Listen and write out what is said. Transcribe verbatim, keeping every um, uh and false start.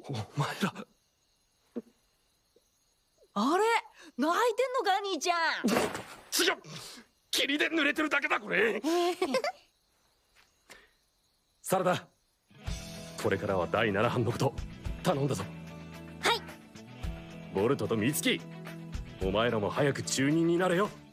お前ら。 あれ泣いてんのか兄ちゃん。 違う、霧で濡れてるだけだこれ。サラダ、これからはだいなな班のこと頼んだぞ。 はい。 ボルトとミツキ、お前らも早く中忍になれよ。